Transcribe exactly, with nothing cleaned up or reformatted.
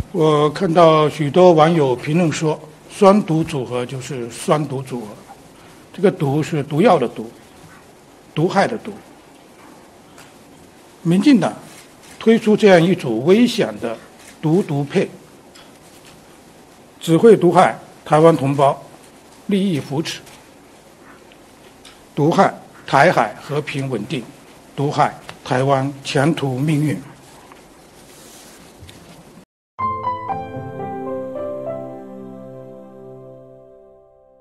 我看到许多网友评论说，双毒组合就是双毒组合，这个毒是毒药的毒，毒害的毒。民进党推出这样一组危险的毒毒配，只会毒害台湾同胞利益扶持，毒害台海和平稳定，毒害台湾前途命运。